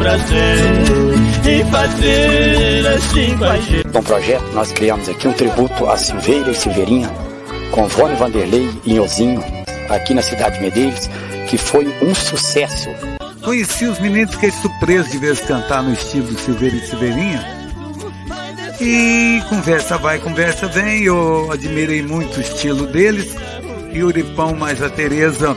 prazer em fazer assim com a gente. Com o projeto, nós criamos aqui um tributo a Silveira e Silveirinha, com Vone Vanderlei e Nhozinho, aqui na cidade de Medeiros, que foi um sucesso. Conheci os meninos, fiquei surpreso de ver eles cantar no estilo do Silveira e Silveirinha. E conversa vai, conversa vem, eu admirei muito o estilo deles. E o Uripão mais a Tereza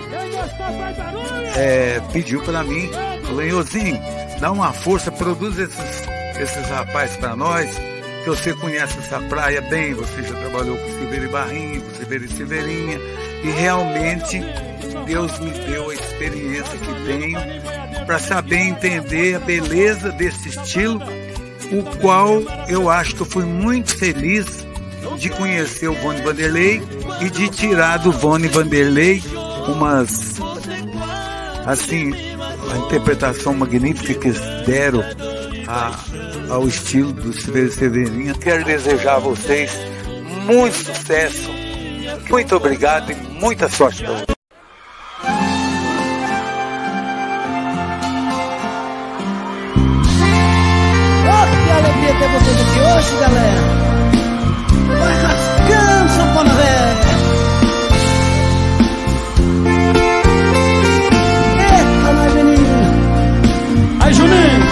pediu para mim, falou: Nhozinho, dá uma força, produz esses rapazes para nós, que você conhece essa praia bem, você já trabalhou com Silveira e Barrinha, com Silveira e Silveirinha, e realmente Deus me deu a experiência que tenho para saber entender a beleza desse estilo, o qual eu acho que eu fui muito feliz de conhecer o Vone Vanderlei e de tirar do Vone Vanderlei umas, assim, a interpretação magnífica que eles deram ao estilo do Silveira e Silveirinha. Quero desejar a vocês muito sucesso, muito obrigado e muita sorte para vocês. Que alegria ter vocês aqui hoje, galera. Vai rascando, sanfona velha. Eita, nós menino. Aí, Juninho.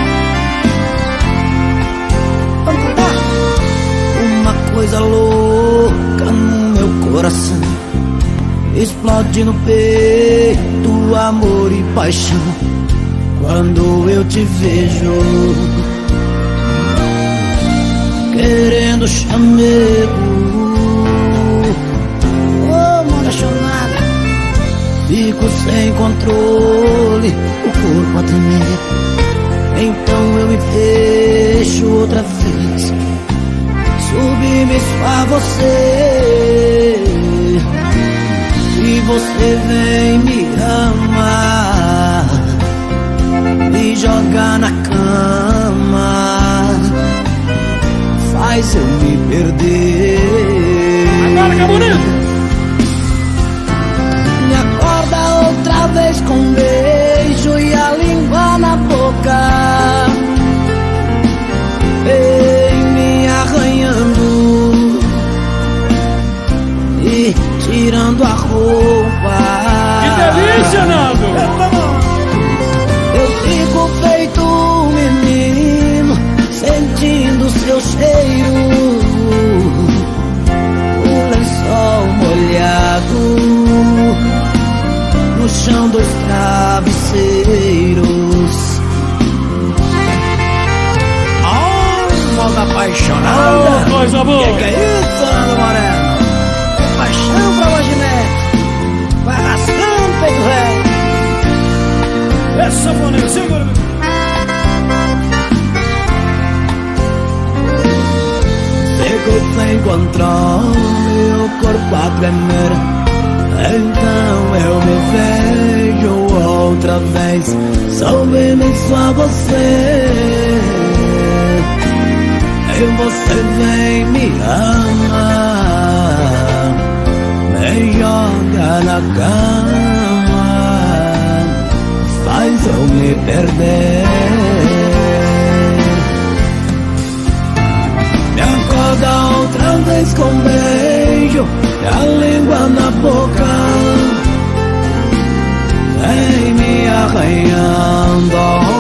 Vamos cantar? Uma coisa louca no meu coração, explode no peito, amor e paixão. Quando eu te vejo querendo chamego, oh, mão apaixonada, fico sem controle, o corpo a tremer. Então eu me fecho outra vez, submisso a você, e você vem me amar, me jogar na cama, faz eu me perder. Agora que é bonito. Me acorda outra vez com um beijo e a língua na boca, vem me arranhando e tirando a roupa. Que delícia, Nando! Eu fico feito um menino, sentindo seu cheiro, o lençol molhado no chão dos travesseiros. Oh, moda apaixonada! Oh, coisa boa! Que é isso, Nando Moreno? Paixão pra Logimete, vai rascando peito velho. Essa boneca, segura! Fico sem controle, o corpo a tremer. Então eu me vejo outra vez, submisso a você, e você vem me amar, me joga na cama, faz eu me perder. Me acorda outra vez com um beijo e a língua na boca, vem me arranhando,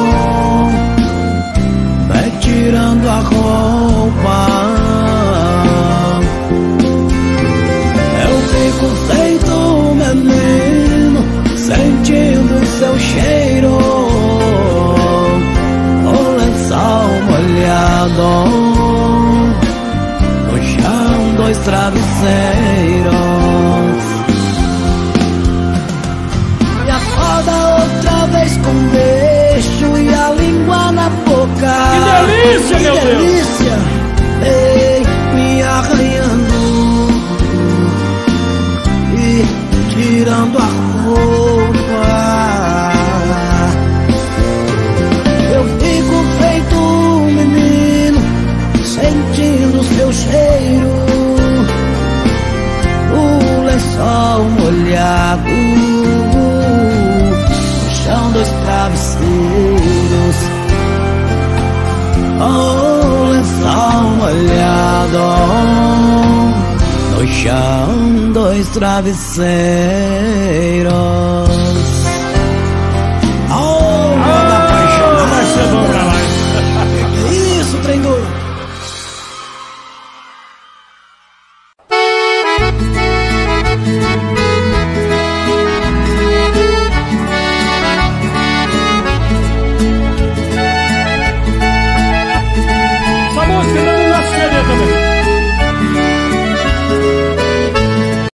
vai tirando a roupa. Eu fico feito um menino, sentindo seu cheiro, o lençol molhado no chão dos travesseiros. Me acorda outra vez com um beijo e a língua na boca. Que delícia, meu Deus! Delícia, ei, me arranhando e tirando a roupa. Eu fico feito um menino, sentindo seu cheiro, o lençol molhado no chão dos travesseiros. Oh, lençol molhado no chão, dois travesseiros.